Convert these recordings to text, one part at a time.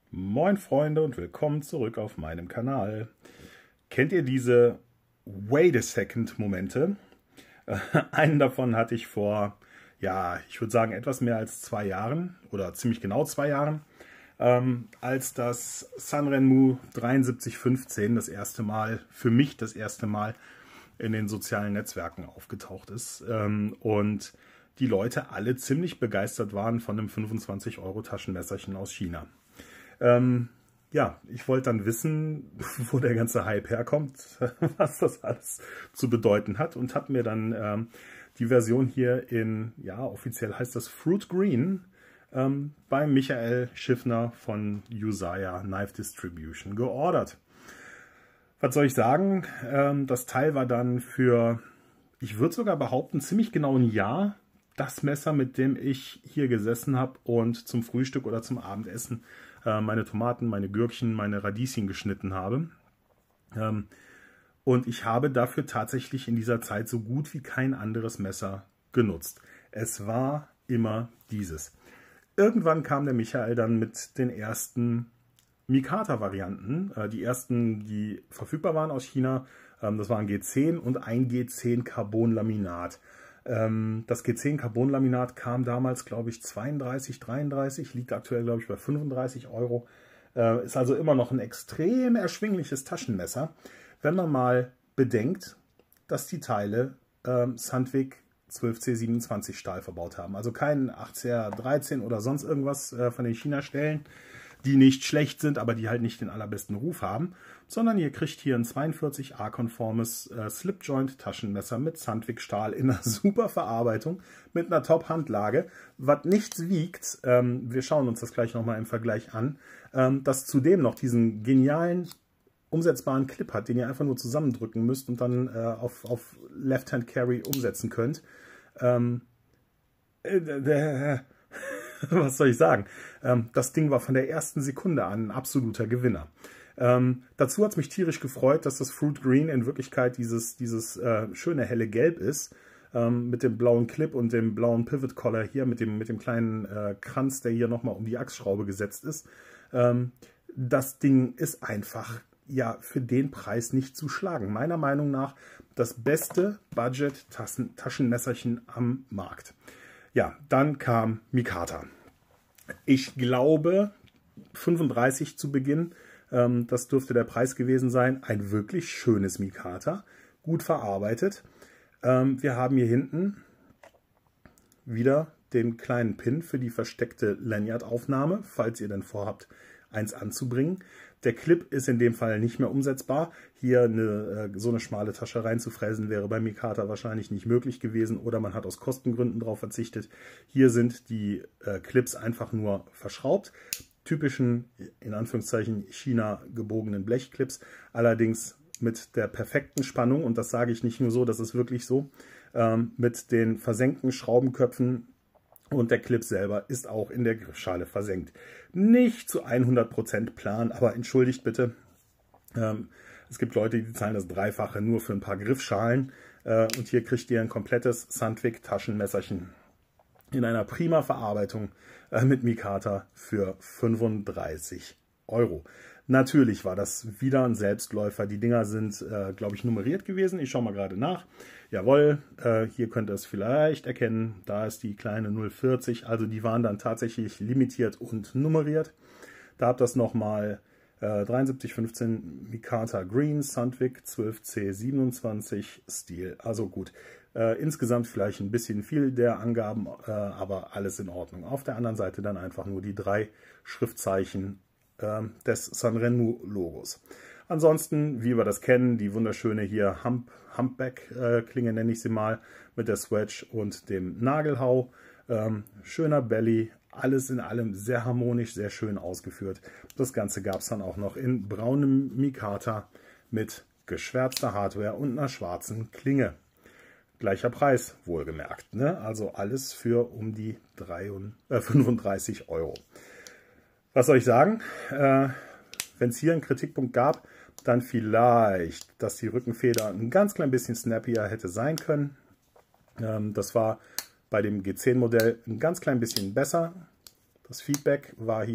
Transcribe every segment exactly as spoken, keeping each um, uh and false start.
Moin Freunde und willkommen zurück auf meinem Kanal. Kennt ihr diese Wait a Second Momente? Äh, einen davon hatte ich vor, ja, ich würde sagen etwas mehr als zwei Jahren oder ziemlich genau zwei Jahren, ähm, als das Sanrenmu dreiundsiebzig fünfzehn das erste Mal, für mich das erste Mal in den sozialen Netzwerken aufgetaucht ist ähm, und die Leute alle ziemlich begeistert waren von einem fünfundzwanzig Euro Taschenmesserchen aus China. Ähm, ja, ich wollte dann wissen, wo der ganze Hype herkommt, was das alles zu bedeuten hat und habe mir dann ähm, die Version hier in, ja, offiziell heißt das Fruit Green, ähm, bei Michael Schiffner von Usaya Knife Distribution geordert. Was soll ich sagen? Ähm, das Teil war dann für, ich würde sogar behaupten, ziemlich genau ein Jahr das Messer, mit dem ich hier gesessen habe und zum Frühstück oder zum Abendessen äh, meine Tomaten, meine Gürkchen, meine Radieschen geschnitten habe. Ähm, und ich habe dafür tatsächlich in dieser Zeit so gut wie kein anderes Messer genutzt. Es war immer dieses. Irgendwann kam der Michael dann mit den ersten Mikata-Varianten. Äh, die ersten, die verfügbar waren aus China, ähm, das waren G zehn und ein G zehn Carbon-Laminat. Ähm, das G zehn Carbon-Laminat kam damals, glaube ich, zweiunddreißig, dreiunddreißig, liegt aktuell, glaube ich, bei fünfunddreißig Euro. Äh, ist also immer noch ein extrem erschwingliches Taschenmesser, wenn man mal bedenkt, dass die Teile ähm, Sandvik zwölf C siebenundzwanzig Stahl verbaut haben. Also kein acht C R dreizehn oder sonst irgendwas äh, von den China-Stellen, die nicht schlecht sind, aber die halt nicht den allerbesten Ruf haben, sondern ihr kriegt hier ein zweiundvierzig A-konformes äh, Slipjoint-Taschenmesser mit Sandvik-Stahl in einer super Verarbeitung, mit einer Top-Handlage, was nichts wiegt. Ähm, wir schauen uns das gleich nochmal im Vergleich an, ähm, das zudem noch diesen genialen umsetzbaren Clip hat, den ihr einfach nur zusammendrücken müsst und dann äh, auf, auf Left-Hand-Carry umsetzen könnt. Ähm, äh, äh, Was soll ich sagen? Ähm, das Ding war von der ersten Sekunde an ein absoluter Gewinner. Ähm, dazu hat es mich tierisch gefreut, dass das Fruit Green in Wirklichkeit dieses, dieses äh, schöne helle Gelb ist, ähm, mit dem blauen Clip und dem blauen Pivot Collar hier, mit dem, mit dem kleinen äh, Kranz, der hier nochmal um die Achsschraube gesetzt ist. Ähm, das Ding ist einfach, ja, für den Preis nicht zu schlagen. Meiner Meinung nach das beste Budget-Taschenmesserchen am Markt. Ja, dann kam Mikata. Ich glaube, fünfunddreißig zu Beginn, ähm, das dürfte der Preis gewesen sein. Ein wirklich schönes Mikata, gut verarbeitet. Ähm, wir haben hier hinten wieder den kleinen Pin für die versteckte Lanyard-Aufnahme, falls ihr denn vorhabt, eins anzubringen. Der Clip ist in dem Fall nicht mehr umsetzbar. Hier eine, so eine schmale Tasche reinzufräsen wäre bei Mikata wahrscheinlich nicht möglich gewesen oder man hat aus Kostengründen darauf verzichtet. Hier sind die äh, Clips einfach nur verschraubt. Typischen, in Anführungszeichen, China gebogenen Blechclips, allerdings mit der perfekten Spannung, und das sage ich nicht nur so, das ist wirklich so, ähm, mit den versenkten Schraubenköpfen. Und der Clip selber ist auch in der Griffschale versenkt. Nicht zu hundert Prozent plan, aber entschuldigt bitte. Ähm, es gibt Leute, die zahlen das Dreifache nur für ein paar Griffschalen. Äh, und hier kriegt ihr ein komplettes Sandvik Taschenmesserchen in einer prima Verarbeitung äh, mit Mikata für fünfunddreißig Euro. Natürlich war das wieder ein Selbstläufer. Die Dinger sind, äh, glaube ich, nummeriert gewesen. Ich schaue mal gerade nach. Jawohl, äh, hier könnt ihr es vielleicht erkennen. Da ist die kleine null vierzig. Also die waren dann tatsächlich limitiert und nummeriert. Da habt ihr das nochmal äh, dreiundsiebzig fünfzehn Mikata Green, Sandvik zwölf C siebenundzwanzig Stil. Also gut. Äh, insgesamt vielleicht ein bisschen viel der Angaben, äh, aber alles in Ordnung. Auf der anderen Seite dann einfach nur die drei Schriftzeichen des Sanrenmu-Logos. Ansonsten, wie wir das kennen, die wunderschöne hier Hump, Humpback-Klinge nenne ich sie mal, mit der Swedge und dem Nagelhau. Ähm, schöner Belly, alles in allem sehr harmonisch, sehr schön ausgeführt. Das Ganze gab es dann auch noch in braunem Mikata mit geschwärzter Hardware und einer schwarzen Klinge. Gleicher Preis, wohlgemerkt, ne? Also alles für um die fünfunddreißig Euro. Was soll ich sagen? Äh, Wenn es hier einen Kritikpunkt gab, dann vielleicht, dass die Rückenfeder ein ganz klein bisschen snappier hätte sein können. Ähm, das war bei dem G zehn Modell ein ganz klein bisschen besser. Das Feedback war hier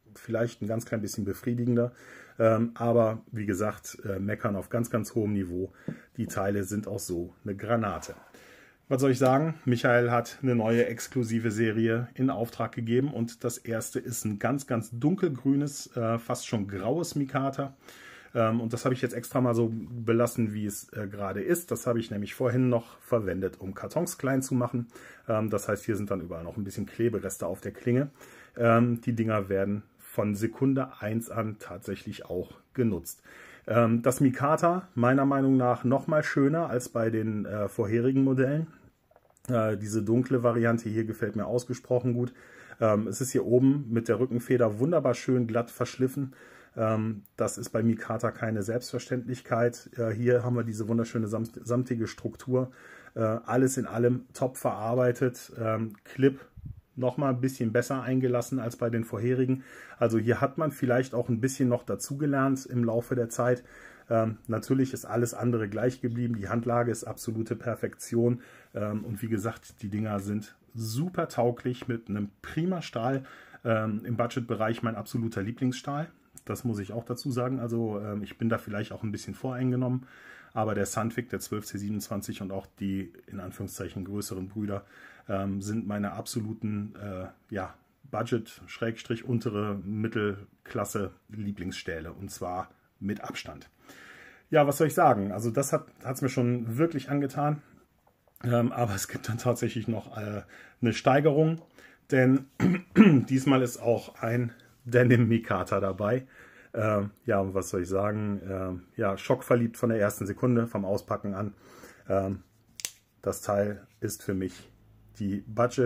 vielleicht ein ganz klein bisschen befriedigender. Ähm, aber wie gesagt, äh, meckern auf ganz, ganz hohem Niveau. Die Teile sind auch so eine Granate. Was soll ich sagen? Michael hat eine neue exklusive Serie in Auftrag gegeben und das erste ist ein ganz, ganz dunkelgrünes, äh, fast schon graues Mikata. Ähm, und das habe ich jetzt extra mal so belassen, wie es äh, gerade ist. Das habe ich nämlich vorhin noch verwendet, um Kartons klein zu machen. Ähm, das heißt, hier sind dann überall noch ein bisschen Klebereste auf der Klinge. Ähm, die Dinger werden von Sekunde eins an tatsächlich auch genutzt. Ähm, das Mikata meiner Meinung nach noch mal schöner als bei den äh, vorherigen Modellen. Äh, diese dunkle Variante hier gefällt mir ausgesprochen gut. Ähm, es ist hier oben mit der Rückenfeder wunderbar schön glatt verschliffen. Ähm, das ist bei Mikata keine Selbstverständlichkeit. Äh, hier haben wir diese wunderschöne samt, samtige Struktur. Äh, alles in allem top verarbeitet. Ähm, Clip nochmal ein bisschen besser eingelassen als bei den vorherigen. Also hier hat man vielleicht auch ein bisschen noch dazugelernt im Laufe der Zeit. Ähm, natürlich ist alles andere gleich geblieben. Die Handlage ist absolute Perfektion. Ähm, und wie gesagt, die Dinger sind super tauglich mit einem prima Stahl. Ähm, im Budgetbereich mein absoluter Lieblingsstahl. Das muss ich auch dazu sagen. Also ähm, ich bin da vielleicht auch ein bisschen voreingenommen. Aber der Sandvik, der zwölf C siebenundzwanzig und auch die in Anführungszeichen größeren Brüder ähm, sind meine absoluten äh, ja, Budget-untere Mittelklasse Lieblingsstähle. Und zwar mit Abstand. Ja, was soll ich sagen? Also das hat es mir schon wirklich angetan. Ähm, aber es gibt dann tatsächlich noch äh, eine Steigerung. Denn diesmal ist auch ein Denim Mikata dabei. Ähm, ja, und was soll ich sagen? Ähm, ja, schockverliebt von der ersten Sekunde, vom Auspacken an. Ähm, das Teil ist für mich die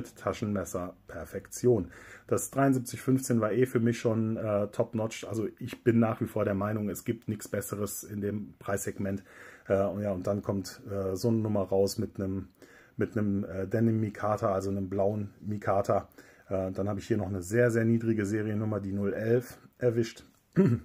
Budget-Taschenmesser-Perfektion. Das dreiundsiebzig fünfzehn war eh für mich schon äh, top-notch. Also ich bin nach wie vor der Meinung, es gibt nichts Besseres in dem Preissegment. Äh, und, ja, und dann kommt äh, so eine Nummer raus mit einem mit einem äh, Denim Mikata, also einem blauen Mikata. Äh, dann habe ich hier noch eine sehr, sehr niedrige Seriennummer, die null elf, erwischt. äh,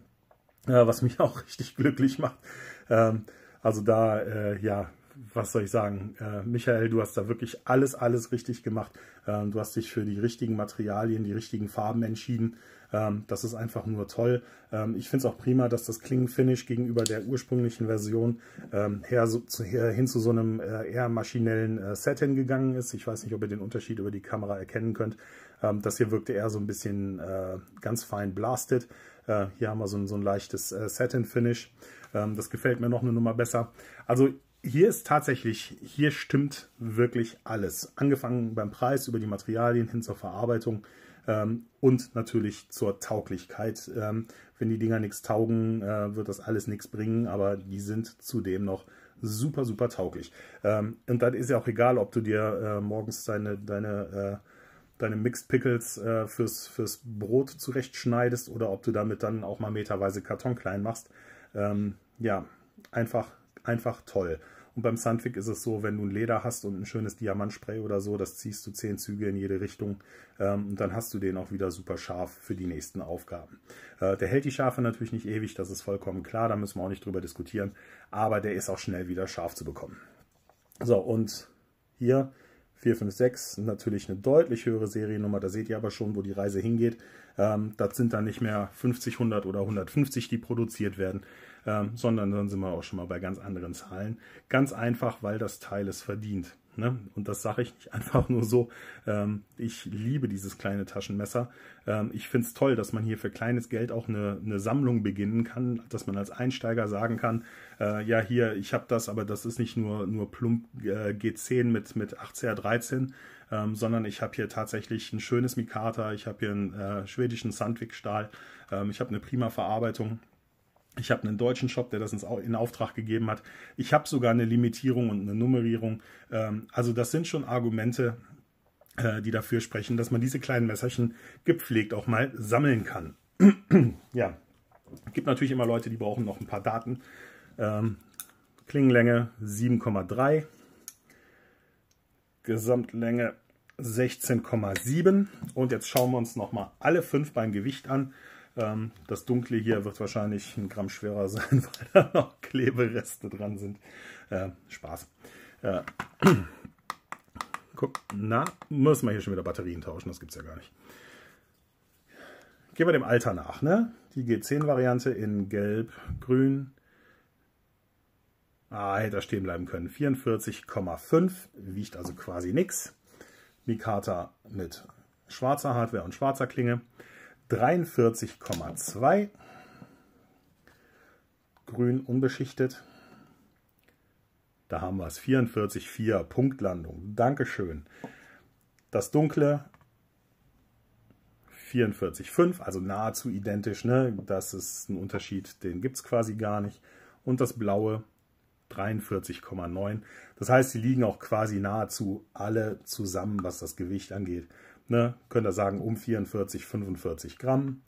was mich auch richtig glücklich macht. Ähm, also da, äh, ja, was soll ich sagen, äh, Michael, du hast da wirklich alles, alles richtig gemacht. Ähm, du hast dich für die richtigen Materialien, die richtigen Farben entschieden. Ähm, das ist einfach nur toll. Ähm, ich finde es auch prima, dass das Klingenfinish gegenüber der ursprünglichen Version ähm, her, so, zu, her, hin zu so einem äh, eher maschinellen äh, Set hingegangen ist. Ich weiß nicht, ob ihr den Unterschied über die Kamera erkennen könnt. Ähm, das hier wirkte eher so ein bisschen äh, ganz fein blasted. Äh, hier haben wir so ein, so ein leichtes äh, Satin-Finish. Ähm, das gefällt mir noch eine Nummer besser. Also hier ist tatsächlich, hier stimmt wirklich alles. Angefangen beim Preis, über die Materialien hin zur Verarbeitung ähm, und natürlich zur Tauglichkeit. Ähm, wenn die Dinger nichts taugen, äh, wird das alles nichts bringen, aber die sind zudem noch super, super tauglich. Ähm, und dann ist ja auch egal, ob du dir äh, morgens deine, deine, äh, deine Mixed Pickles äh, fürs, fürs Brot zurechtschneidest oder ob du damit dann auch mal meterweise Karton klein machst. Ähm, ja, einfach Einfach toll. Und beim Sandvik ist es so, wenn du ein Leder hast und ein schönes Diamantspray oder so, das ziehst du zehn Züge in jede Richtung ähm, und dann hast du den auch wieder super scharf für die nächsten Aufgaben. Äh, der hält die Schärfe natürlich nicht ewig, das ist vollkommen klar, da müssen wir auch nicht drüber diskutieren, aber der ist auch schnell wieder scharf zu bekommen. So, und hier vier fünf sechs, natürlich eine deutlich höhere Seriennummer, da seht ihr aber schon, wo die Reise hingeht. Ähm, das sind dann nicht mehr fünfzig, hundert oder hundertfünfzig, die produziert werden, ähm, sondern dann sind wir auch schon mal bei ganz anderen Zahlen. Ganz einfach, weil das Teil es verdient. Ne? Und das sage ich nicht einfach nur so. Ähm, ich liebe dieses kleine Taschenmesser. Ähm, ich finde es toll, dass man hier für kleines Geld auch eine, eine Sammlung beginnen kann, dass man als Einsteiger sagen kann, äh, ja hier, ich habe das, aber das ist nicht nur, nur plump äh, G zehn mit, mit acht C R dreizehn, ähm, sondern ich habe hier tatsächlich ein schönes Mikata, ich habe hier einen äh, schwedischen Sandvik-Stahl, ähm, ich habe eine prima Verarbeitung. Ich habe einen deutschen Shop, der das in Auftrag gegeben hat. Ich habe sogar eine Limitierung und eine Nummerierung. Also das sind schon Argumente, die dafür sprechen, dass man diese kleinen Messerchen gepflegt auch mal sammeln kann. Ja, es gibt natürlich immer Leute, die brauchen noch ein paar Daten. Klingenlänge sieben Komma drei, Gesamtlänge sechzehn Komma sieben. Und jetzt schauen wir uns noch mal alle fünf beim Gewicht an. Das Dunkle hier wird wahrscheinlich ein Gramm schwerer sein, weil da noch Klebereste dran sind. Äh, Spaß. Äh, guck, na, müssen wir hier schon wieder Batterien tauschen, das gibt es ja gar nicht. Gehen wir dem Alter nach, ne? Die G zehn Variante in Gelb, Grün. Ah, hätte er stehen bleiben können. vierundvierzig Komma fünf, wiegt also quasi nichts. Mikata mit schwarzer Hardware und schwarzer Klinge. dreiundvierzig Komma zwei. Grün unbeschichtet. Da haben wir es. vierundvierzig Komma vier. Punktlandung. Dankeschön. Das dunkle vierundvierzig Komma fünf, also nahezu identisch. Ne? Das ist ein Unterschied, den gibt es quasi gar nicht. Und das blaue dreiundvierzig Komma neun. Das heißt, die liegen auch quasi nahezu alle zusammen, was das Gewicht angeht. Ne? Könnt ihr sagen, um vierundvierzig, fünfundvierzig Gramm.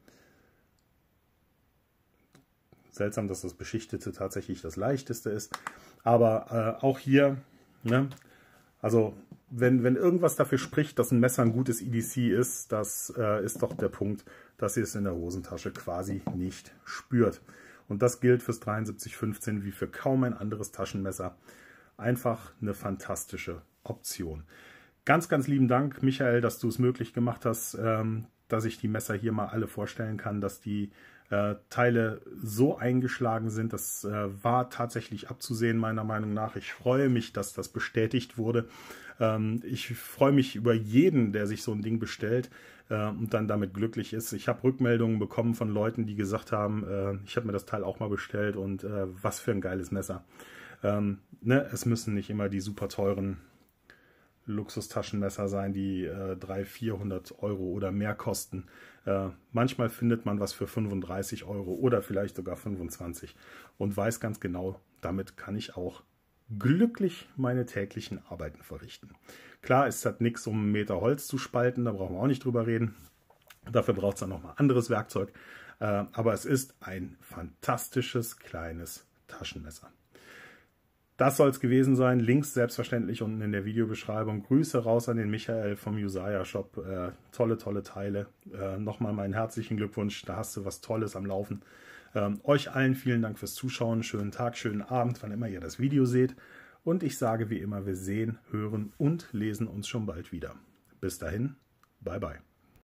Seltsam, dass das Beschichtete tatsächlich das leichteste ist. Aber äh, auch hier, ne? Also wenn, wenn irgendwas dafür spricht, dass ein Messer ein gutes E D C ist, das äh, ist doch der Punkt, dass ihr es in der Hosentasche quasi nicht spürt. Und das gilt fürs dreiundsiebzig fünfzehn wie für kaum ein anderes Taschenmesser. Einfach eine fantastische Option. Ganz, ganz lieben Dank, Michael, dass du es möglich gemacht hast, ähm, dass ich die Messer hier mal alle vorstellen kann, dass die äh, Teile so eingeschlagen sind. Das äh, war tatsächlich abzusehen, meiner Meinung nach. Ich freue mich, dass das bestätigt wurde. Ähm, ich freue mich über jeden, der sich so ein Ding bestellt äh, und dann damit glücklich ist. Ich habe Rückmeldungen bekommen von Leuten, die gesagt haben, äh, ich habe mir das Teil auch mal bestellt und äh, was für ein geiles Messer. Ähm, ne? Es müssen nicht immer die super teuren Luxustaschenmesser sein, die äh, dreihundert, vierhundert Euro oder mehr kosten. Äh, manchmal findet man was für fünfunddreißig Euro oder vielleicht sogar fünfundzwanzig und weiß ganz genau, damit kann ich auch glücklich meine täglichen Arbeiten verrichten. Klar ist das nichts, um einen Meter Holz zu spalten, da brauchen wir auch nicht drüber reden. Dafür braucht es dann nochmal anderes Werkzeug. Äh, aber es ist ein fantastisches kleines Taschenmesser. Das soll es gewesen sein. Links selbstverständlich unten in der Videobeschreibung. Grüße raus an den Michael vom Usaya Shop. Äh, tolle, tolle Teile. Äh, Nochmal meinen herzlichen Glückwunsch. Da hast du was Tolles am Laufen. Ähm, euch allen vielen Dank fürs Zuschauen. Schönen Tag, schönen Abend, wann immer ihr das Video seht. Und ich sage wie immer, wir sehen, hören und lesen uns schon bald wieder. Bis dahin, bye bye.